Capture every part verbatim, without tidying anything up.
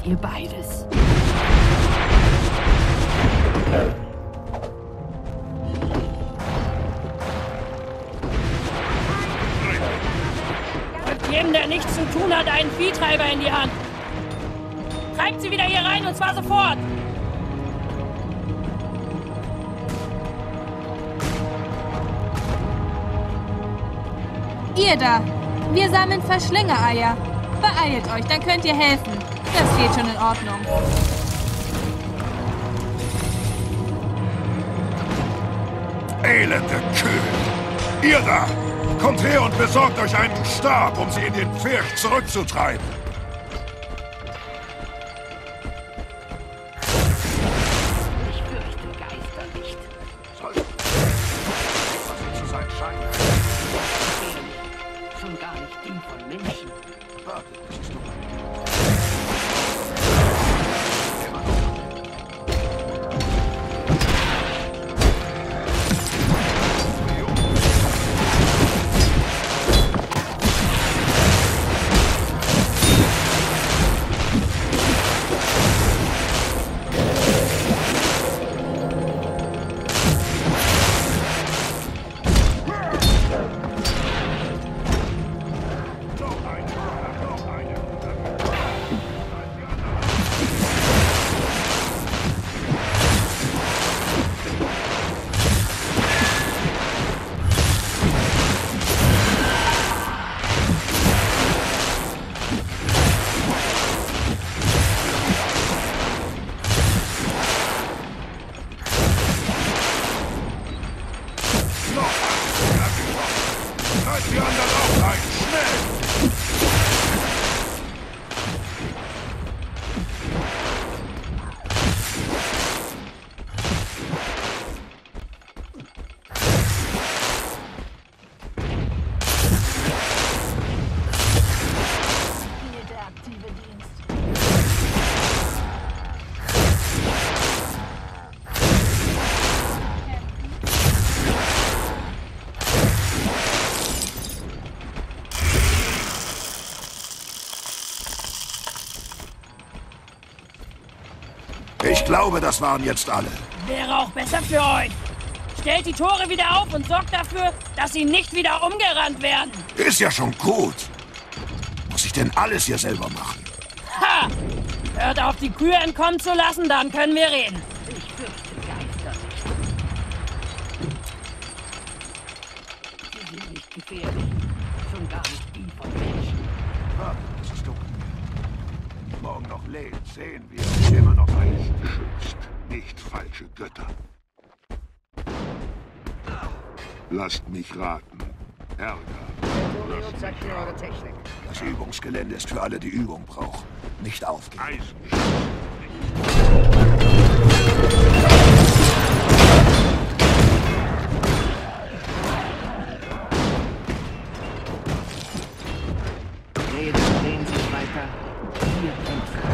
ihr beides. Drückt jedem, der nichts zu tun hat, einen Viehtreiber in die Hand. Treibt sie wieder hier rein, und zwar sofort! Ihr da! Wir sammeln Verschlingereier. Beeilt euch, dann könnt ihr helfen. Das geht schon in Ordnung. Elende Kühe! Ihr da! Kommt her und besorgt euch einen Stab, um sie in den Pfirch zurückzutreiben. Ich fürchte Geister nicht. Soll was sie zu sein scheint. Schon gar nicht die von Menschen. Warte, siehst du? Die anderen auch rein! Schnell! Hier der aktive Dienst. Ich glaube, das waren jetzt alle. Wäre auch besser für euch. Stellt die Tore wieder auf und sorgt dafür, dass sie nicht wieder umgerannt werden. Ist ja schon gut. Muss ich denn alles hier selber machen? Ha! Hört auf, die Kühe entkommen zu lassen, dann können wir reden. Ich fürchte Geister nicht. Sie sind nicht gefährlich. Schon gar nicht die von Menschen. Warte, es ist dunkel. Morgen noch lädt, sehen wir. Immer noch Eisen schützt, nicht falsche Götter. Lasst mich raten. Ärger. Das Übungsgelände ist für alle, die Übung brauchen. Nicht aufgeben. Eisen Reden, sehen Sie weiter. Hier kämpfen.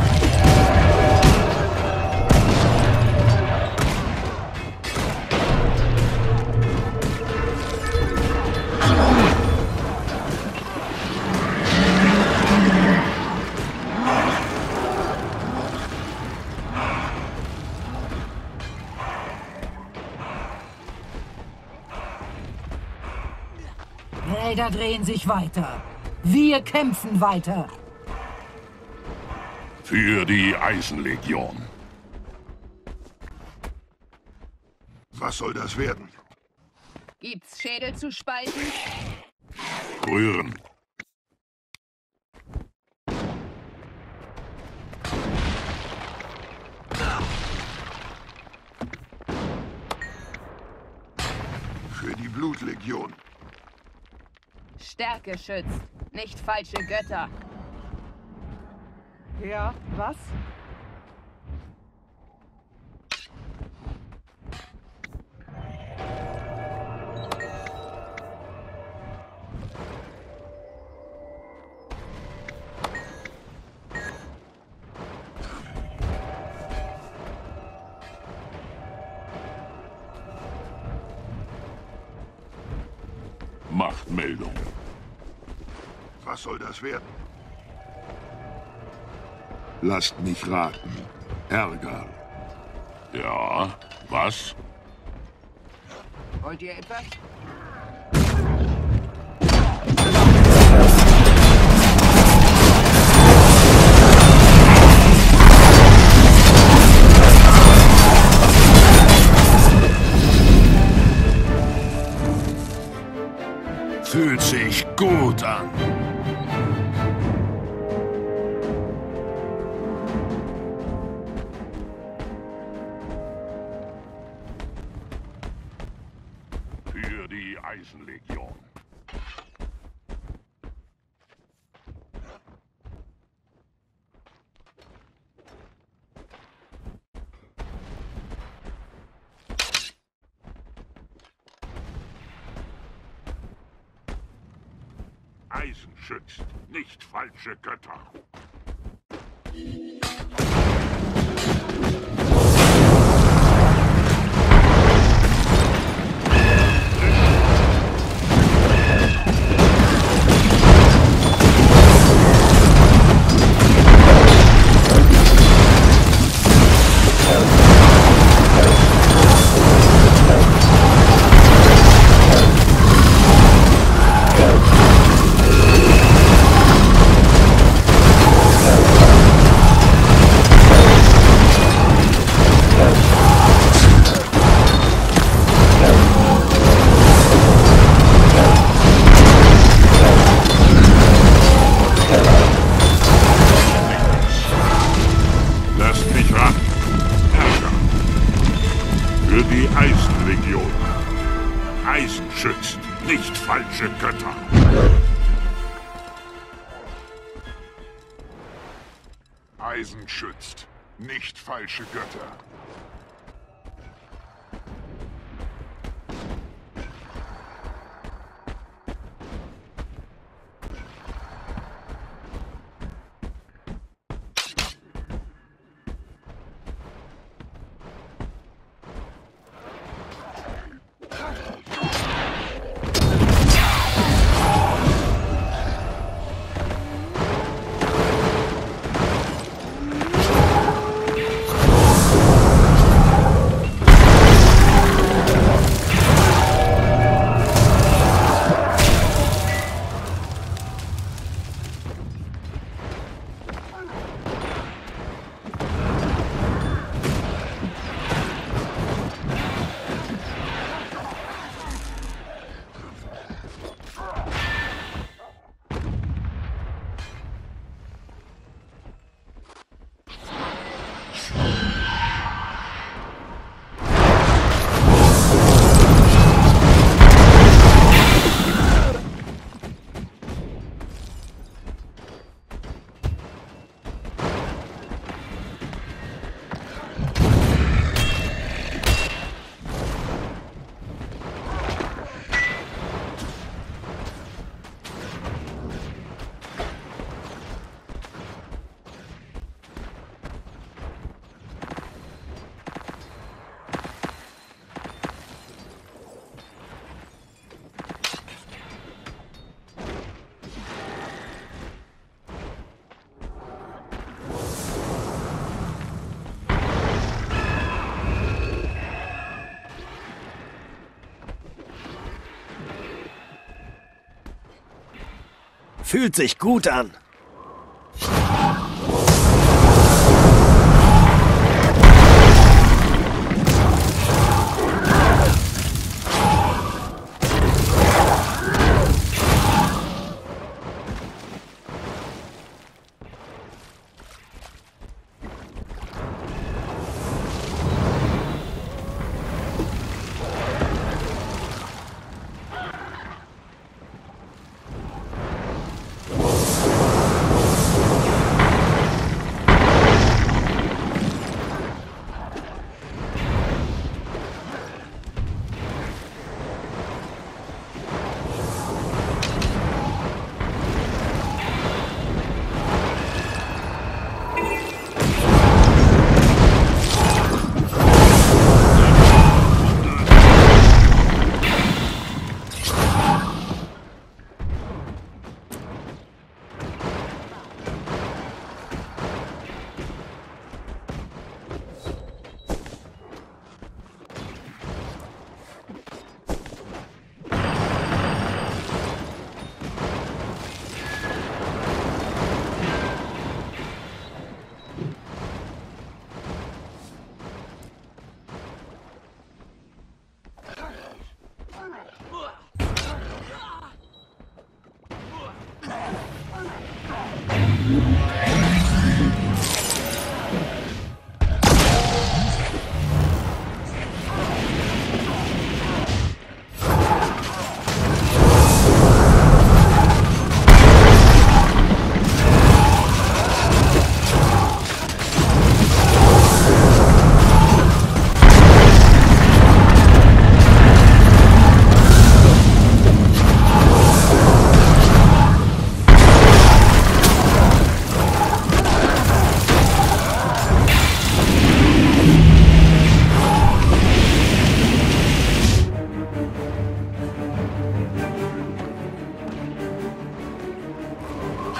Räder drehen sich weiter. Wir kämpfen weiter. für die Eisenlegion. Was soll das werden? Gibt's Schädel zu spalten? Rühren. Für die Blutlegion. Stärke schützt, nicht falsche Götter. Ja, was? Machtmeldung. Was soll das werden? Lasst mich raten. Ärger. Ja, was? Wollt ihr etwas? Fühlt sich gut an. Für die Eisenlegion. Eisen schützt, nicht falsche Götter. Für die Eisenlegion. Eisen schützt, nicht falsche Götter. Eisen schützt, nicht falsche Götter. Fühlt sich gut an.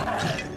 Eisenschützt.